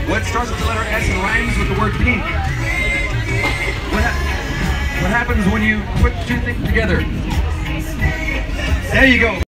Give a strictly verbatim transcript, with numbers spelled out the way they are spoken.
What starts with the letter S and rhymes with the word pink? What, ha what happens when you put two things together? There you go.